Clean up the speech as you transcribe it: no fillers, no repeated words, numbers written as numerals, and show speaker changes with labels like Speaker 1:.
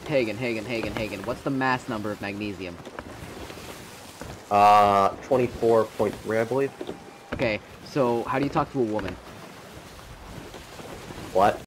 Speaker 1: Hagen. What's the mass number of magnesium?
Speaker 2: 24.3, I believe.
Speaker 1: Okay, so how do you talk to a woman?
Speaker 2: What?